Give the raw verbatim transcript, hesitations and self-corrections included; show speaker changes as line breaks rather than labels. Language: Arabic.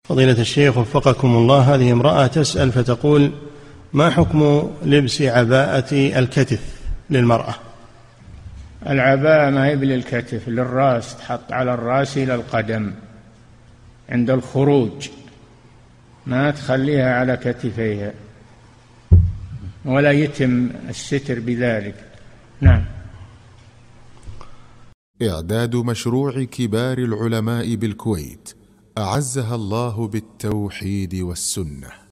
فضيلة الشيخ وفقكم الله، هذه امرأة تسأل فتقول: ما حكم لبس عباءة الكتف للمرأة؟
العباءة ما هي للكتف، للرأس، تحط على الرأس إلى القدم عند الخروج، ما تخليها على كتفيها، ولا يتم الستر بذلك. نعم.
إعداد مشروع كبار العلماء بالكويت أعزها الله بالتوحيد والسنة.